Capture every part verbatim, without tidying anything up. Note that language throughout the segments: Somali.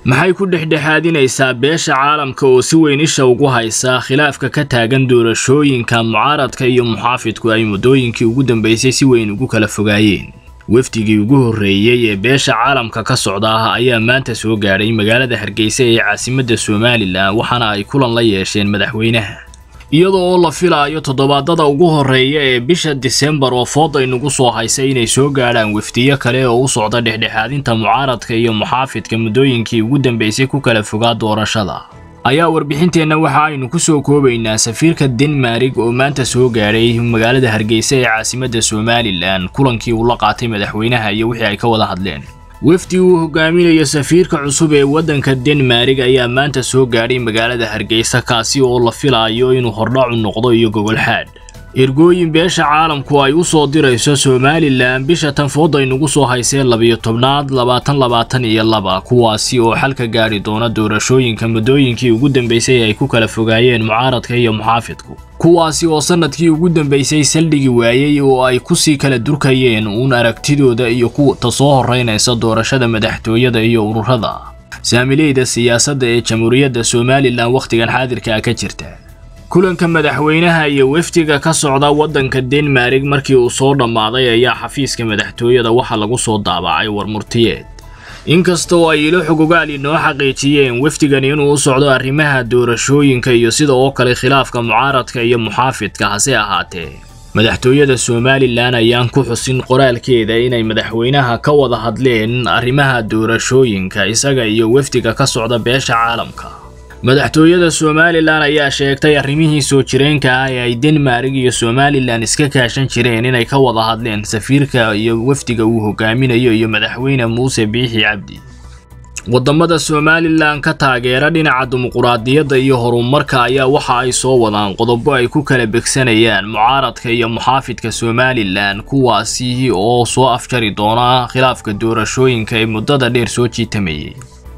maxay ku dhexdhexaadinaysaa beesha caalamka oo si weyn isha ugu haysa khilaafka ka taagan doorashooyinka mucaaradka iyo muxaafidku ay muddooyinkii ugu dambeysay si weyn ugu kala fogaayeen wafdigii ugu horeeyay ee beesha caalamka ka socda ayaa maanta soo gaaray magaalada Hargeysa ee caasimadda Soomaaliland waxaana ay kulan la yeesheen madaxweynaha iyadoo la filayo toddobaadada ugu horeeya ee bisha December oo fooda inagu soo haysay inay soo gaaraan wafdiyo kale oo u socda dhexdhexaadinta mucaaradka iyo muxaafidka muddooyinkii ugu dambeysay ku kala fogaa doorashada ayaa warbixinteena waxa aynu ku soo koobaynaa safiirka Denmark oo maanta soo gaaray magaalada Hargeysa ee caasimadda Soomaaliland kulankii uu la qaatay madaxweynaha iyo wixii ay ka wada hadleen wafdi uu hogaaminayo safiirka cusub ee wadanka Denmark ayaa maanta soo gaaray magaalada Hargeysa kaasi oo la filayo inuu hordhac u noqdo iyo gogol xaad ergooyin beesha caalamku ay u soo dirayso Soomaaliland bisha tan fooda inagu soo haysay labiyo tobnaad labaatan labaatan iyo laba kuwaasi oo xalka gaari doona doorashooyinka muddooyinkii ugu dambeysay ay ku kala fogaayeen mucaaradka iyo muxaafidku kuwaasi oo sanadkii ugu dambeysay saldhigi waayay oo ay ku sii kala durkayeen uun aragtidooda iyo kuwa tasoo horeynaysa doorashada madaxtooyada iyo ururada saamileyda siyaasadda ee Jamhuuriyadda Soomaaliland waqtigan xaadirka ka jirta kulanka madaxweynaha iyo wafdiga ka socda wadanka Denmark markii uu soo dhamaaday ayaa xafiiska madaxtooyada waxa lagu soo daabacay warmurtiyeed inkastoo ay ilo xogogaal inoo xaqiijiyeen wafdigan inuu u socdo arrimaha doorashooyinka iyo sida oo kale khilaafka mucaaradka iyo muxaafidka hase ahaatee madaxtooyada Soomaaliland ayaan ku xusin qoraalkeeda inay madaxweynaha ka wada hadleen arrimaha doorashooyinka isaga iyo wafdiga ka socda beesha caalamka madaxtooyada Soomaaliland ayaa sheegtay arrimihii soo jireenka ah ee ay Denmark iyo Soomaaliland iska kaashan jireen inay ka wada hadleen safiirka iyo wafdiga uu hogaaminayo iyo madaxweyne Muuse Biixi Cabdi wadamada Soomaaliland ka taageera dhinaca dimuqraadiyadda iyo horumarka ayaa waxa ay soo wadaan qodobo ay ku kala begsanayaan mucaaradka iyo muxaafidka Soomaaliland kuwaasi oo soo afjari doona khilaafka doorashooyinka ee muddada dheer soo jiitamayay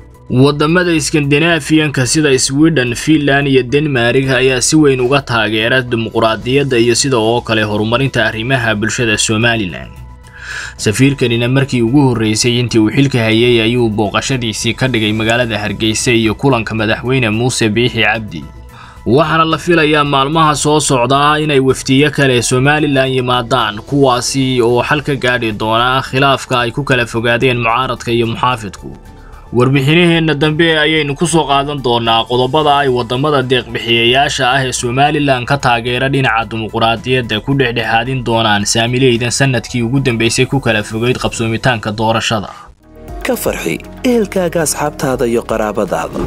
wadamada Scandinavian-ka sida Sweden, Finland iyo Denmark ayaa si weyn uga taageera dimuqraadiyadda iyo sida oo kale horumarinta arrimaha bulshada Soomaaliland safiirkanina markii ugu horeysay intii uu xilka hayay ayuu booqashadiisii ka dhigay magaalada Hargeysa iyo kulanka madaxweyne Muuse Biixi Cabdi waxaana la filayaa maalmaha soo socda inay wafdiyo kale Soomaaliland yimaadaan kuwaasi oo xalka gaari doona khilaafka ay ku kala fogaadeen mucaaradka iyo muxaafidku warbixinaheena dambe ayaynu ku soo qaadan doonaa qodobada ay wadamada deeq bixiyayaasha ah ee Soomaaliland ka taageera dhinaca dimuqraadiyadda ku dhexdhexaadin doonaan saamileydan sanadkii ugu dambeysay ku kala fogeyd qabsoomitaanka doorashada ka farxi ehelkaaga asxaabtaada iyo qaraabadaada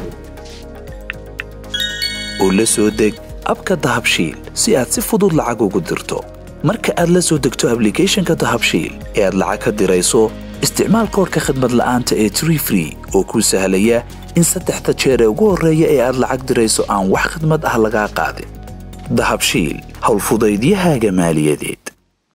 oo la soo deg abka Dahabshiil si aad si fudud lacag ugu dirto marka aad la soo degto application-ka Dahabshiil ee aad lacag ka dirayso isticmaal koodka khidmad la'aanta ee Tree Free oo ku sahlaya in saddexda jeer ee ugu horeeya ee aad lacag dirayso aan wax khidmad ah laga qaadin Dahabshiil hawl fudaydiyahaaga maaliyadeed